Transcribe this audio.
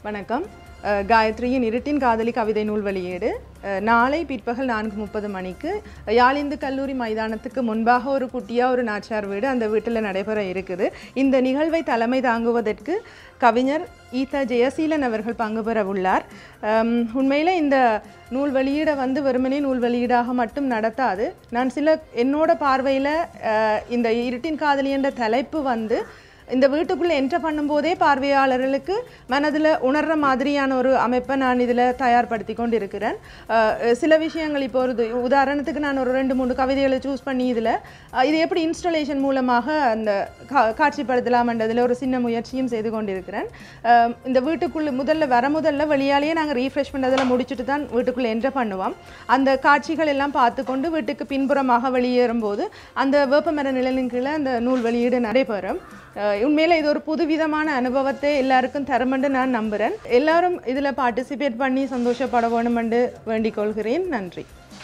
வணக்கம். காயத்ரியின் இருட்டின் காதலி கவிதை நூல் வெளியீடு நாளை பிற்பகல் 4:30 மணிக்கு யாழ் இந்து கல்லூரி மைதானத்துக்கு முன்பாக ஒரு குட்டியாக ஒரு நாச்சார் வீடு, அந்த வீட்டில் நடைபெற இருக்குது. இந்த நிகழ்வை தலைமை தாங்குவதற்கு கவிஞர் ஈதா ஜெயசீலன் அவர்கள் பங்கு பெற உள்ளார். உண்மையில் இந்த நூல் வெளியீடை வெறுமனே நூல் வெளியீடாக மட்டும் நடத்தாது. நான் என்னோட பார்வையில் இந்த இருட்டின் காதலி என்ற தலைப்பு இந்த வீட்டுக்குள்ளே என்டர் பண்ணும்போதே பார்வையாளர்களுக்கு மனதில் உணர்கிற மாதிரியான ஒரு அமைப்பை நான் இதில் தயார்படுத்தி கொண்டு இருக்கிறேன். சில விஷயங்கள் இப்போ உதாரணத்துக்கு நான் ஒரு 2-3 கவிதைகளை சூஸ் பண்ணி இது எப்படி இன்ஸ்டாலேஷன் மூலமாக அந்த காட்சிப்படுத்தலாம்ன்றதில் ஒரு சின்ன முயற்சியும் செய்து கொண்டிருக்கிறேன். இந்த வீட்டுக்குள்ளே முதல்ல வெளியாலேயே நாங்கள் ரீஃப்ரெஷ் பண்ணுறதில் முடிச்சுட்டு தான் வீட்டுக்குள்ளே என்டர் பண்ணுவோம். அந்த காட்சிகள் எல்லாம் பார்த்து கொண்டு வீட்டுக்கு பின்புறமாக வெளியேறும்போது அந்த வேப்பமர நிழலின் கீழே அந்த நூல் வெளியீடு நடைபெறும். உண்மையில் இது ஒரு புதுவிதமான அனுபவத்தை எல்லாருக்கும் தருமென்று நான் நம்புகிறேன். எல்லாரும் இதில் பார்ட்டிசிபேட் பண்ணி சந்தோஷப்பட வேணுமென்று வேண்டிக் கொள்கிறேன். நன்றி.